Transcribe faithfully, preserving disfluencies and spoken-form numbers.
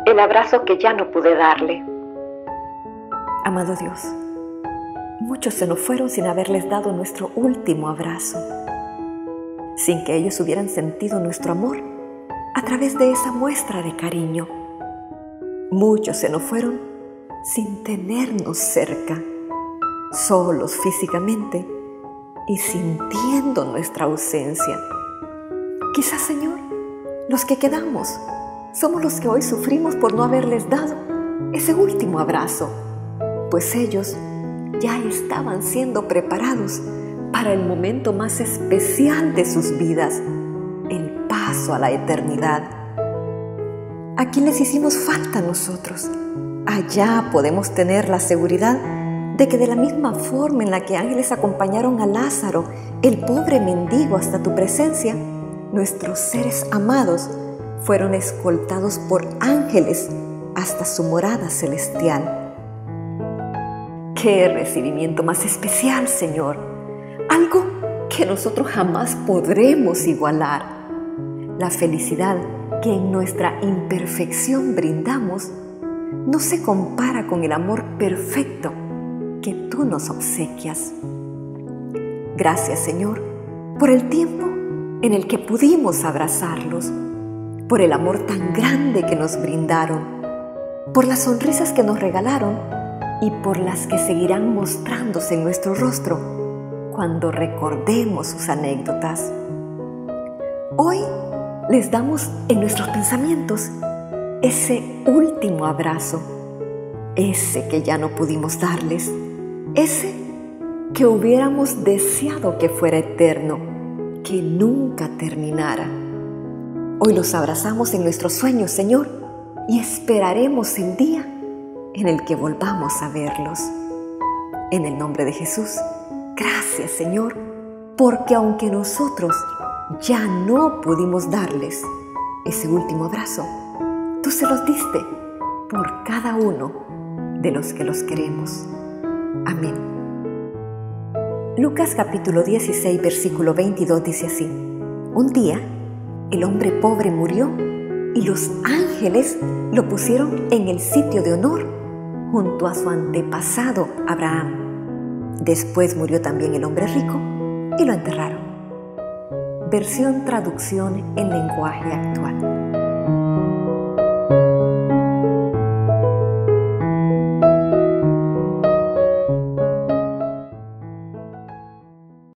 el abrazo que ya no pude darle. Amado Dios, muchos se nos fueron sin haberles dado nuestro último abrazo, sin que ellos hubieran sentido nuestro amor a través de esa muestra de cariño. Muchos se nos fueron sin tenernos cerca, solos físicamente y sintiendo nuestra ausencia. Quizás, Señor, los que quedamos somos los que hoy sufrimos por no haberles dado ese último abrazo, pues ellos ya estaban siendo preparados para el momento más especial de sus vidas, el paso a la eternidad. Aquí les hicimos falta a nosotros. Allá podemos tener la seguridad de que de la misma forma en la que ángeles acompañaron a Lázaro, el pobre mendigo, hasta tu presencia, nuestros seres amados fueron escoltados por ángeles hasta su morada celestial. ¡Qué recibimiento más especial, Señor! Algo que nosotros jamás podremos igualar. La felicidad que en nuestra imperfección brindamos no se compara con el amor perfecto que tú nos obsequias. Gracias, Señor, por el tiempo en el que pudimos abrazarlos, por el amor tan grande que nos brindaron, por las sonrisas que nos regalaron y por las que seguirán mostrándose en nuestro rostro cuando recordemos sus anécdotas. Hoy les damos en nuestros pensamientos ese último abrazo, ese que ya no pudimos darles, ese que hubiéramos deseado que fuera eterno, que nunca terminara. Hoy los abrazamos en nuestros sueños, Señor, y esperaremos el día en el que volvamos a verlos. En el nombre de Jesús, gracias, Señor, porque aunque nosotros ya no pudimos darles ese último abrazo, tú se los diste por cada uno de los que los queremos. Amén. Lucas capítulo dieciséis, versículo veintidós dice así: Un día, el hombre pobre murió y los ángeles lo pusieron en el sitio de honor junto a su antepasado Abraham. Después murió también el hombre rico y lo enterraron. Versión traducción en lenguaje actual.